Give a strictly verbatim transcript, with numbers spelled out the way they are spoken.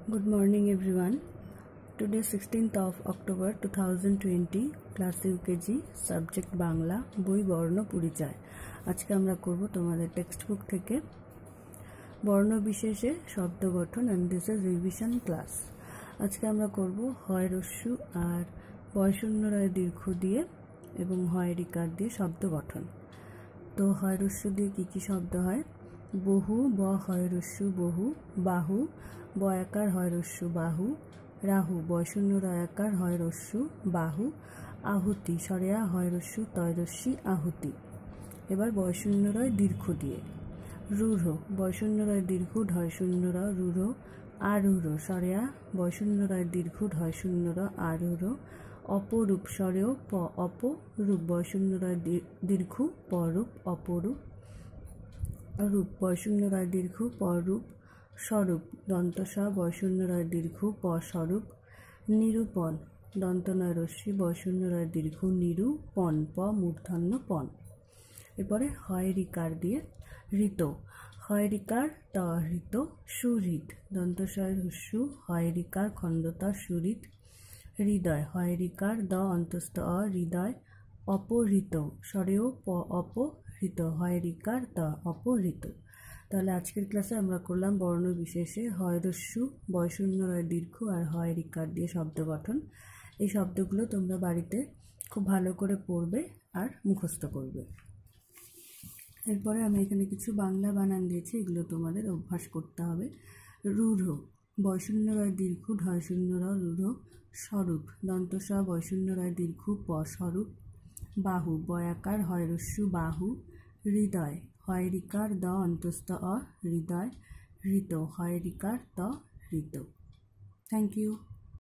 Good morning everyone. Today sixteenth of October two thousand twenty, class U K G, subject Bangla, বই বর্ণ পরিচয়। আজকে আমরা করব তোমাদের টেক্সট বুক থেকে বর্ণ বিশেষে শব্দ গঠন and this is revision class। আজকে আমরা করব হয় রস্যু আর বয় শূন্য রয় দীর্ঘ দিয়ে এবং হয় রিকার দিয়ে শব্দ গঠন। তো হয় রস্যু দিয়ে কি কি শব্দ হয়? বহু, ব হয় রস্যু বহু, বাহু, বয়াকার হয় রস্যু বাহু, রাহু বয় শূন্য রয়াকার হয় রস্যু বাহু, আহুতি সরেয়া হয় রস্যু তয়রস্যি আহুতি। এবার বয় শূন্য রয় দীর্ঘ দিয়ে রূঢ়, বয় শূন্য রয় দীর্ঘ ঢয় শূন্য র রূঢ়, আরূঢ় সরেয়া বয় শূন্য রয় দীর্ঘ ঢয় শূন্য র আরূঢ়, অপরূপ সরেও প অপরূপ বয় শূন্য রয় দীর্ঘ পরূপ অপরূপ, রূপ বয় শূন্য রয় দীর্ঘ পরূপ, স্বরূপ দন্ত স বয় শূন্য রয় দীর্ঘ প স্বরূপ, নিরূপণ দন্ত নয় রস্যি বয় শূন্য রয় দীর্ঘ নিরূপণ প মূর্ধন্য পণ। এরপরে হয় রিকার দিয়ে ঋত, হয় রিকার ত ঋত, সুহৃদ দন্ত সয় রস্যু হয় রিকার খণ্ডতা সুহৃদ, হৃদয় হয় রিকার দ অন্তস্থ অ হৃদয়, অপহৃত সরেও প অপহৃত হয় রিকার ত অপহৃত। তাহলে আজকের ক্লাসে আমরা করলাম বর্ণ বিশেষে হয় রস্যু বয় শূন্য রয় দীর্ঘ আর হয় রিকার দিয়ে শব্দ গঠন। এই শব্দগুলো তোমরা বাড়িতে খুব ভালো করে পড়বে আর মুখস্থ করবে। এরপরে আমি এখানে কিছু বাংলা বানান দিয়েছি, এগুলো তোমাদের অভ্যাস করতে হবে। রূঢ় বয় শূন্য রয় দীর্ঘ ঢয় শূন্য র রূঢ়, স্বরূপ দন্ত স বয় শূন্য রয় দীর্ঘ প স্বরূপ, বাহু বয়াকার হয় রস্যু বাহু, হৃদয় হয় রিকার দ অন্তস্থ অ হৃদয়, ঋত হয় রিকার ত ঋত। Thank you.